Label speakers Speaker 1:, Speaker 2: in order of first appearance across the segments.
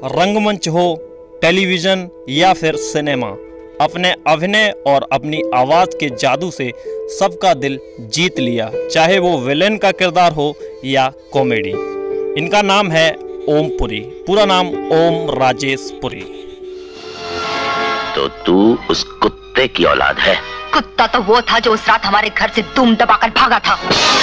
Speaker 1: रंगमंच हो, टेलीविज़न या फिर सिनेमा, अपने अभिनय और अपनी आवाज़ के जादू से सबका दिल जीत लिया, चाहे वो विलेन का किरदार हो या कॉमेडी। इनका नाम है ओम पुरी, पूरा नाम ओम राजेश पुरी।
Speaker 2: तो तू उस कुत्ते की औलाद है?
Speaker 3: कुत्ता तो वो था जो उस रात हमारे घर से दुम दबाकर भागा था।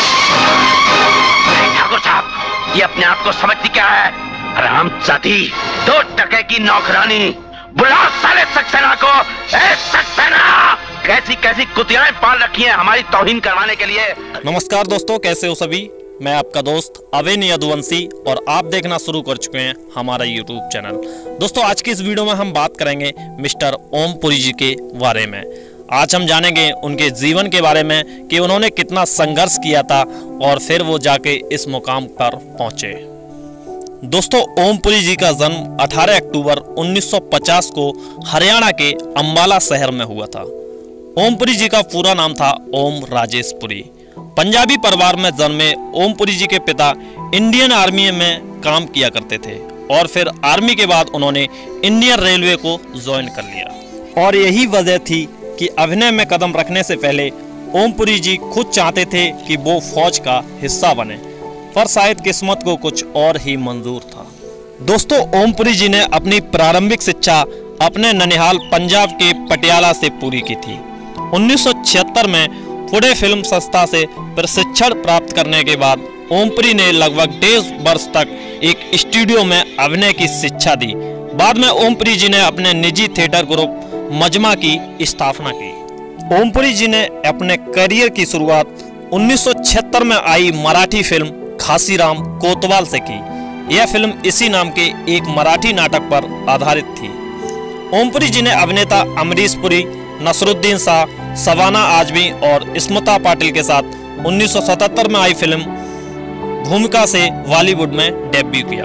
Speaker 2: ठाकुर साहब, ये अपने आप को समझती क्या है? हरामजादी, 2 टके की नौकरानी। बुलाओ साले सक्सेना को। ए सक्सेना, कैसी कैसी कुतियाएं पाल रखी हैं हमारी तौहीन करवाने के लिए।
Speaker 1: नमस्कार दोस्तों, कैसे हो सभी? मैं आपका दोस्त अवेन यदुवंशी और आप देखना शुरू कर चुके हैं हमारा यूट्यूब चैनल। दोस्तों, आज की इस वीडियो में हम बात करेंगे मिस्टर ओम पुरी जी के बारे में। आज हम जानेंगे उनके जीवन के बारे में कि उन्होंने कितना संघर्ष किया था और फिर वो जाके इस मुकाम पर पहुंचे। दोस्तों, ओम पुरी जी का जन्म 18 अक्टूबर 1950 को हरियाणा के अंबाला शहर में हुआ था। ओम पुरी जी का पूरा नाम था ओम राजेश पुरी। पंजाबी परिवार में जन्मे ओम पुरी जी के पिता इंडियन आर्मी में काम किया करते थे और फिर आर्मी के बाद उन्होंने इंडियन रेलवे को ज्वाइन कर लिया। और यही वजह थी कि अभिनय में कदम रखने से पहले ओम पुरी जी खुद चाहते थे कि वो फौज का हिस्सा बने, पर शायद किस्मत को कुछ और ही मंजूर था। दोस्तों, ओम पुरी जी ने अपनी प्रारंभिक शिक्षा अपने ननिहाल पंजाब के पटियाला से पूरी की थी। 1976 में पुणे फिल्म संस्था से प्रशिक्षण प्राप्त करने के बाद ओम पुरी ने लगभग 1.5 वर्ष तक एक स्टूडियो में अभिनय की शिक्षा दी। बाद में ओम पुरी जी ने अपने निजी थिएटर ग्रुप मजमा की स्थापना की। ओम पुरी जी ने अपने करियर की शुरुआत 1976 में आई मराठी फिल्म घासीराम कोतवाल से की। यह फिल्म इसी नाम के एक मराठी नाटक पर आधारित थी। ओम पुरी जी ने अभिनेता अमरीश पुरी, नसरुद्दीन शाह, शबाना आजमी और स्मिता पाटिल के साथ 1977 में आई फिल्म भूमिका से बॉलीवुड में डेब्यू किया।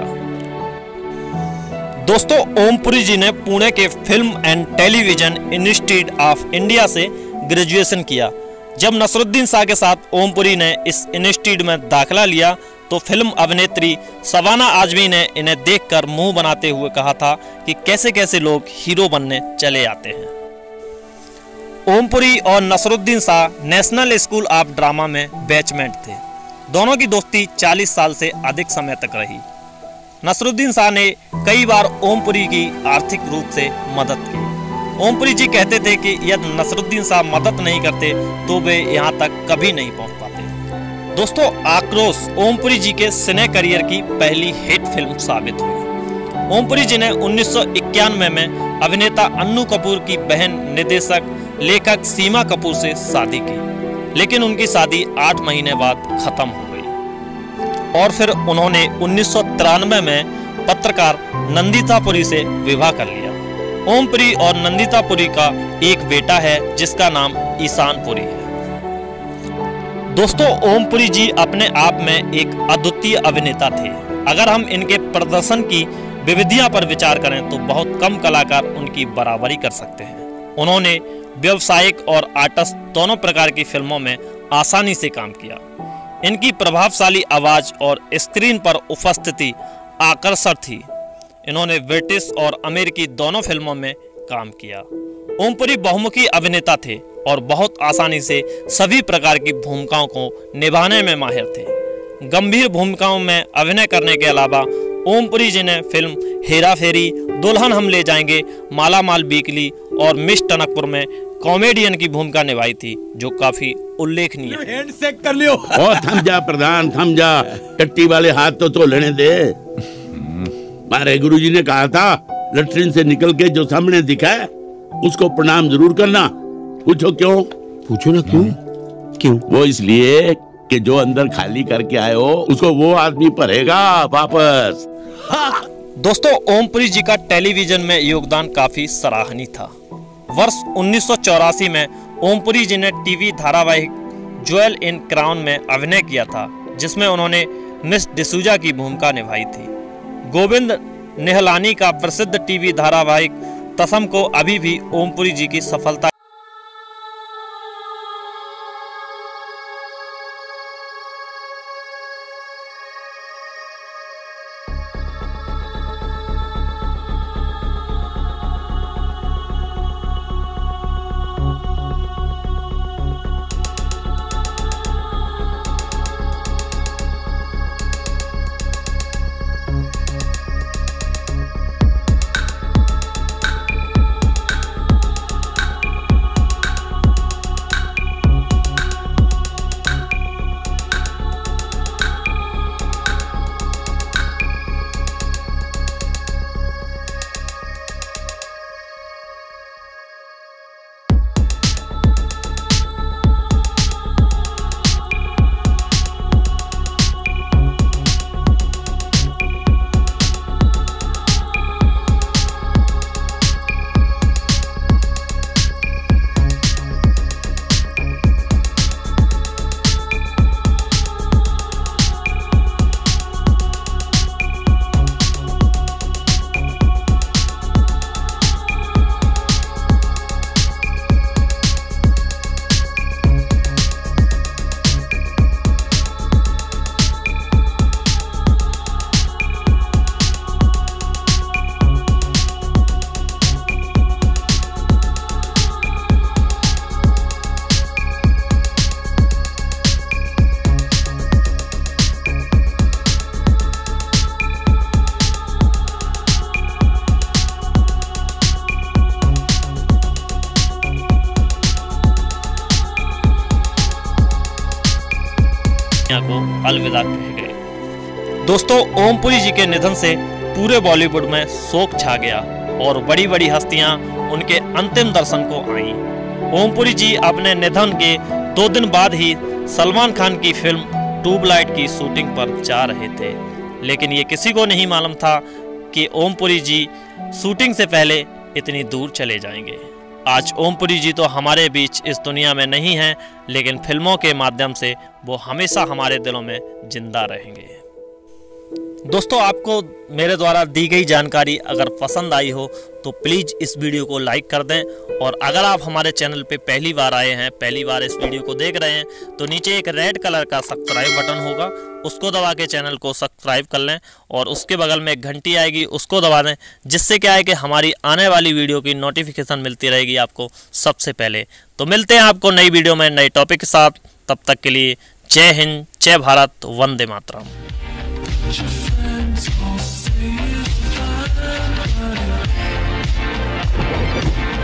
Speaker 1: दोस्तों, ओम पुरी जी ने पुणे के film and television institute of India से ग्रेजुएशन किया। जब नसरुद्दीन शाह के साथ ओम पुरी ने इस इंस्टीट्यूट में दाखिला लिया तो फिल्म अभिनेत्री शबाना आजमी ने इन्हें देखकर मुंह बनाते हुए कहा था कि कैसे कैसे लोग हीरो बनने चले आते हैं। ओम पुरी और Naseeruddin Shah national school of drama में बैचमेट थे। दोनों की दोस्ती 40 साल से अधिक समय तक रही। नसरुद्दीन शाह ने कई बार ओम पुरी की आर्थिक रूप से मदद की। ओम पुरी जी कहते थे कि यदि नसरुद्दीन शाह मदद नहीं करते तो वे यहाँ तक कभी नहीं पहुँच पाते। दोस्तों, आक्रोश ओम पुरी जी के सिने करियर की पहली हिट फिल्म साबित हुई। ओम पुरी जी ने 1991 में अभिनेता अन्नू कपूर की बहन निर्देशक लेखक सीमा कपूर से शादी की, लेकिन उनकी शादी 8 महीने बाद खत्म हो गई। और फिर उन्होंने 1993 में पत्रकार नंदिता पुरी से विवाह कर लिया। ओम पुरी और नंदिता पुरी का एक बेटा है जिसका नाम ईशान पुरी है। दोस्तों, ओम पुरी जी अपने आप में एक अद्वितीय अभिनेता थे। अगर हम इनके प्रदर्शन की विविधियां पर विचार करें तो बहुत कम कलाकार उनकी बराबरी कर सकते हैं। उन्होंने व्यावसायिक और आर्टिस्ट दोनों प्रकार की फिल्मों में आसानी से काम किया। इनकी प्रभावशाली आवाज और स्क्रीन पर उपस्थिति आकर्षक थी। इन्होंने ब्रिटिश और अमेरिकी दोनों फिल्मों में काम किया। ओम पुरी बहुमुखी अभिनेता थे और बहुत आसानी से सभी प्रकार की भूमिकाओं को निभाने में माहिर थे। गंभीर भूमिकाओं में अभिनय करने के अलावा ओम पुरी जी ने फिल्म हेरा फेरी, दुल्हन हम ले जाएंगे, माला माल वीकली और मिस टनकपुर में कॉमेडियन की भूमिका निभाई थी, जो काफी उल्लेखनीय है।
Speaker 4: हैंडशेक कर लियो। ओ थम जा प्रधान, थम जा, टट्टी वाले हाथ तो लेने दे। हमारे गुरुजी ने कहा था लैट्रिन से निकल के जो सामने दिखा है उसको प्रणाम जरूर करना। पूछो क्यों?
Speaker 5: पूछो ना क्यों? क्यों?
Speaker 4: वो इसलिए कि जो अंदर खाली करके आए हो उसको वो आदमी भरेगा वापस।
Speaker 1: दोस्तों, ओम पुरी जी का टेलीविजन में योगदान काफी सराहनीय था। वर्ष 1984 में ओम पुरी जी ने टीवी धारावाहिक ज्वेल इन क्राउन में अभिनय किया था, जिसमें उन्होंने मिस डिसूजा की भूमिका निभाई थी। गोविंद निहलानी का प्रसिद्ध टीवी धारावाहिक तसम को अभी भी ओम पुरी जी की सफलता अलविदा कह गए। दोस्तों, ओम पुरी जी के निधन से पूरे बॉलीवुड में शोक छा गया और बड़ी बड़ी हस्तियां उनके अंतिम दर्शन को आईं। ओम पुरी जी अपने निधन के 2 दिन बाद ही सलमान खान की फिल्म ट्यूबलाइट की शूटिंग पर जा रहे थे, लेकिन ये किसी को नहीं मालूम था कि ओम पुरी जी शूटिंग से पहले इतनी दूर चले जाएंगे। आज ओम पुरी जी तो हमारे बीच इस दुनिया में नहीं हैं, लेकिन फिल्मों के माध्यम से वो हमेशा हमारे दिलों में जिंदा रहेंगे। दोस्तों, आपको मेरे द्वारा दी गई जानकारी अगर पसंद आई हो तो प्लीज़ इस वीडियो को लाइक कर दें, और अगर आप हमारे चैनल पे पहली बार आए हैं, पहली बार इस वीडियो को देख रहे हैं, तो नीचे एक रेड कलर का सब्सक्राइब बटन होगा, उसको दबा के चैनल को सब्सक्राइब कर लें, और उसके बगल में एक घंटी आएगी, उसको दबा दें, जिससे क्या है कि हमारी आने वाली वीडियो की नोटिफिकेशन मिलती रहेगी आपको सबसे पहले। तो मिलते हैं आपको नई वीडियो में नए टॉपिक के साथ। तब तक के लिए जय हिंद, जय Bharat, Vande Mataram.
Speaker 6: Your friends will say you're fine,